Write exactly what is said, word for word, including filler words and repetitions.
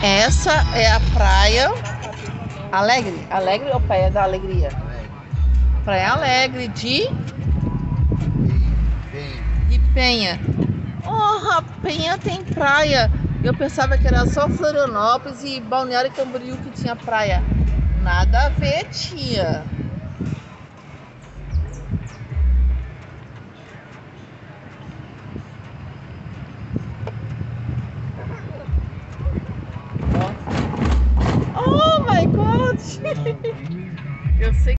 Essa é a praia Alegre. Alegre ou Praia da Alegria? Praia Alegre de, de Penha. Oh, Penha tem praia. Eu pensava que era só Florianópolis e Balneário Camboriú que tinha praia. Nada a ver, tia.